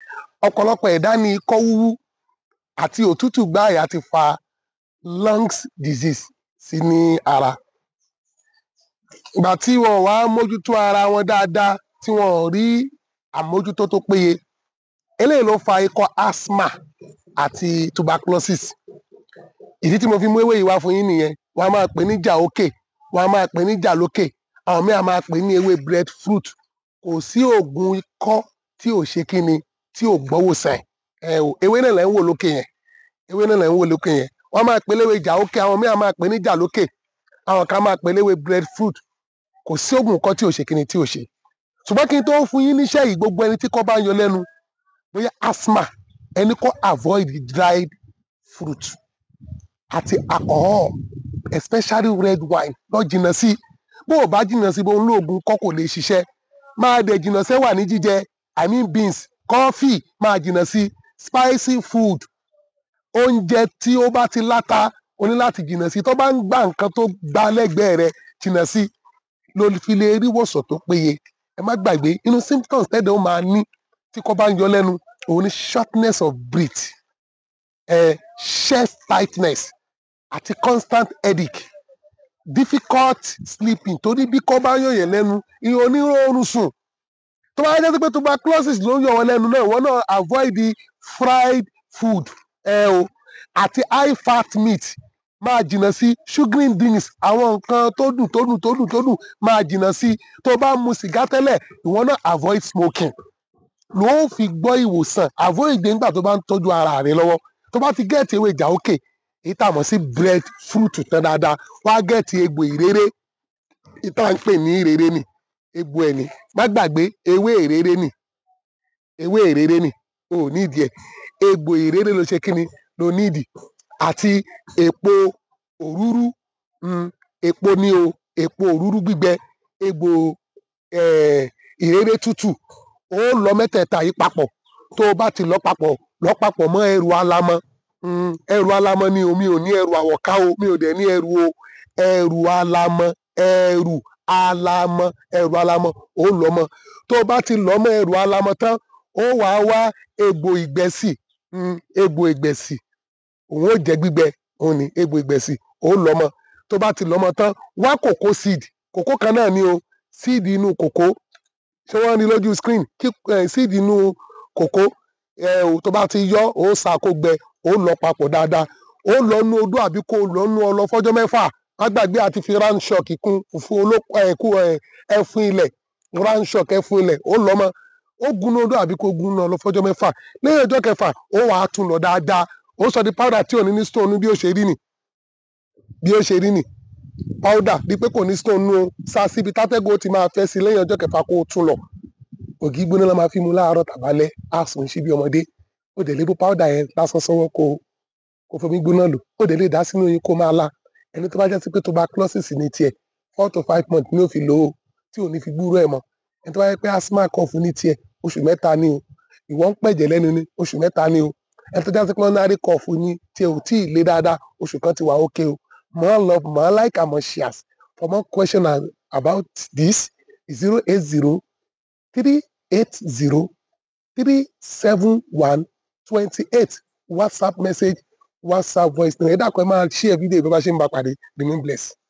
ọ̀pọ̀lọpọ̀ ẹ̀dá ní ikọ́ wúwú àti òtútù gbáàyà ti fa lungs disease sí ní ara. Ìgbà tí wọn wá mójútó ara wọn dáadáa tí wọn ò rí àmójútó tó péye, eléyìí ló fa ikọ́ asthma àti tuberculosis. Ìdí tí mo fi mú ewé yìí wá fún yín nìyẹn. Wọ́n á máa pè ní jàókè, wọ́n á máa pè ní jàlókè, àwọn míì á máa pè ní ewé breadfruit. Kò sí oògùn ikọ́ tí ò ṣe kíni tí ò gbọ́wòsàn ewé náà lẹ́ ń wò lókè yẹn, ewé náà lẹ́ ń wò lókè yẹn. Wọ́n máa pè léwé jàókè, àwọn míì á máa pè ní jàlókè, àwọn kan máa pè léwé breadfruit. Kò sí oògùn ikọ́ tí ò ṣe kíni tí ò ṣe. Ṣùgbọ́n kí n tó fún yín níṣẹ́ yìí, gbogbo ẹni tí ikọ́ bá ń yọ lẹ́nu, bóyá asthma, ẹni kó avoid dried fruit àti alcohol, especially red wine, lọ jìnnà sí. Bó o bá jìnnà sí, bó ń lo oògùn kọ́ kò lè ṣiṣẹ́. Máa dẹ̀ jìnnà sẹ́wà ní jíjẹ, I mean beans, coffee, máa jìnnà sí. Spicy food, oúnjẹ tí ó bá ti láta, o ní láti jìnnà sí. Tó bá ń gbà nǹkan tó gbá lẹ́gbẹ̀ẹ́ rẹ, jìnnà sí. Ló fi lè rí ìwòsàn tó péye. Ẹ má gbàgbé, inú symptoms tẹ́lẹ̀ ó máa ní tí ikọ́ bá ń yọ lẹ́nu, òun ni shortness of breath, chest tightness àti constant headache, difficult sleeping. Torí bí ikọ́ bá ń yọ yẹn lẹ́nu, ìyẹn onírọ̀rùn sùn. Tó bá jẹ́ pé tuberculosis ló ń yọ wọn lẹ́nu náà, wọ́n náà avoid the fried food àti high fat meat, máa jìnnà sí. Sugary drinks, àwọn nǹkan tó dùn máa jìnnà sí. Tó bá mu sìgá tẹ́lẹ̀, ìwọ náà avoid smoking. Ló fi gbọ́ ìwòsàn, avoid nígbà tó bá ń tọ́jú ara rẹ lọ́wọ́. Tó bá ti gẹ̀ẹ́tì ewé jàókè, èyí tá a mọ̀ sí breadfruit tán dáadáa, wá gẹ̀ẹ́tì egbò ìréré, ìta ń pè ní ìréré nì, egbò ẹ̀ ní. Má gbàgbé ewé ìréré nì, ewé ìréré nì, o ò ní ìdí ẹ̀. Egbò ìréré ló ṣe kíni ló ní ìdí. Àti èpo òrúrú, èpo ní o, èpo òrúrú gbígbẹ, egbò ìréré tútù. Ó lọ mẹ́tẹ̀ẹ̀ta yìí papọ̀. Tó o bá ti lọ papọ̀ mọ́ ẹrù alamọ. Ẹrù alamọ ni o, mi ò ní ẹrù àwọ̀ká o, mi ò dẹ̀ ní ẹrù o. Ẹrù alamọ, ẹrù alamọ, ó lọ mọ́. Tó o bá ti lọ mọ́ ẹrù alamọ tán, ó wàá wá egbò ìgbẹ́sì, egbò ìgbẹ́sì, òun ó jẹ́ gbígbẹ, òun ni egbò ìgbẹ́sì, ó lọ mọ́. Tó bá ti lọ mọ́ tán, wá kòkó seed, kòkó kan náà ni o, seed inú kòkó. Ṣé wọ́n ní lójú screen? Seed inú kòkó, tó bá ti yọ, ó sá kó gbẹ, ó lọ papọ̀ dáadáa. Ó lọ nú odó àbí kó lọ nú ọlọ fọ́jọ́ mẹ́fà. Má gbàgbé àti fi round shock kún fún ẹfun ilẹ̀, round shock ẹfun ilẹ̀, ó lọ mọ́. Ó gun ní odó àbí kó gun ní ọlọ fọ́jọ́ mẹ́fà. Lẹ́yìn ọjọ́ kẹfà, ó wàá tún lọ dáadáa. Ó sọ di powder tí ò ní stone bí ó ṣe rí nì. Bí ó ṣe rí nì. Powder bí pé kò ní stone nú o. Sá síbi tátẹ́gùn ó ti máa fẹ́ sí lẹ́yìn ọjọ́ kẹfà kó o tún lọ. Ògì gbóná la máa fi mu láàárọ̀ tàbálẹ́, á sùn sí bí ọmọdé. Ó dẹ̀ lè bó powder yẹn lásán sọ́wọ́ kó fomi gbóná lò. Ó dẹ̀ lè dá sínú oyin kó máa lá. Ẹni tó bá jẹ́ sí pé tuberculosis ní tiẹ̀, 4 to 5 months ni ó fi lò ó, tí ò ní fi gbúrò ẹ̀ mọ́. Ẹni tó bá jẹ́ pé asthma cough ní tiẹ̀, oṣù 3 ni o. Ìwọ ń pẹ̀jẹ̀ lẹ́nu ní oṣù 3 ni o. Ẹni tó jẹ́ sí pé ordinary cough ní tiẹ̀ ò tí ì le dáadáa, oṣù kan ti wà okay o. More love, more like and more shares. For more question about this, 080 380 37128. WhatsApp message, WhatsApp voice. Ẹ dákun ẹ máa share video bí bá ṣe ń bá pàdé. Remain blessed.